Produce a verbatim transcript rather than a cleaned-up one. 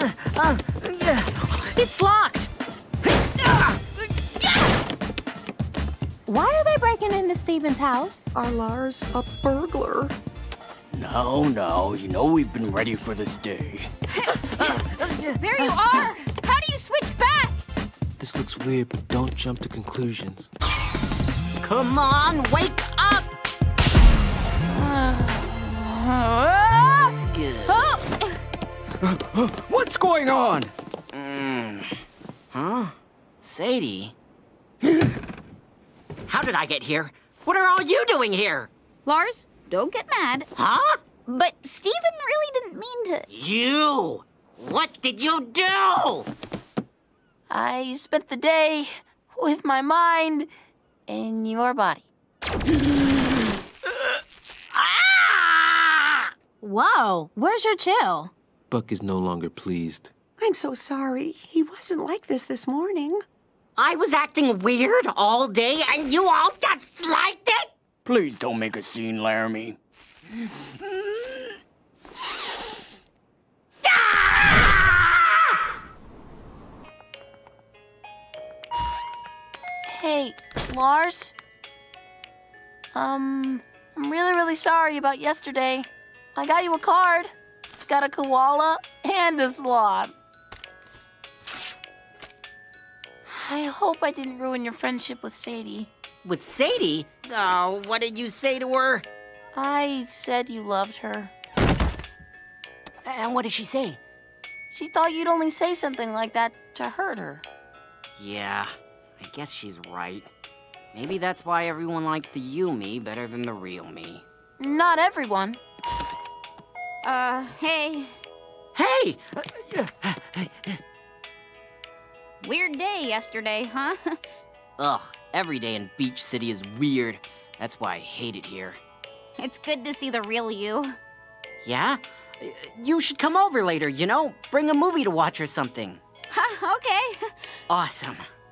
uh, yeah. It's locked. Why are they breaking into Steven's house? Are Lars a burglar? No, no. You know we've been ready for this day. There you are! How do you switch back? This looks weird, but don't jump to conclusions. Come on, wake up! Good. What's going on? Mm. Huh? Sadie? How did I get here? What are all you doing here? Lars, don't get mad. Huh? But Steven really didn't mean to. You! What did you do? I spent the day with my mind in your body. Ah! Whoa, where's your chill? Buck is no longer pleased. I'm so sorry. He wasn't like this this morning. I was acting weird all day, and you all just liked it? Please don't make a scene, Laramie. Ah! Hey, Lars? Um, I'm really, really sorry about yesterday. I got you a card. It's got a koala and a sloth. I hope I didn't ruin your friendship with Sadie. With Sadie? Oh, what did you say to her? I said you loved her. And what did she say? She thought you'd only say something like that to hurt her. Yeah, I guess she's right. Maybe that's why everyone liked the you me better than the real me. Not everyone. Uh, hey. Hey! Weird day yesterday, huh? Ugh, every day in Beach City is weird. That's why I hate it here. It's good to see the real you. Yeah? You should come over later, you know? Bring a movie to watch or something. Huh, okay. Awesome.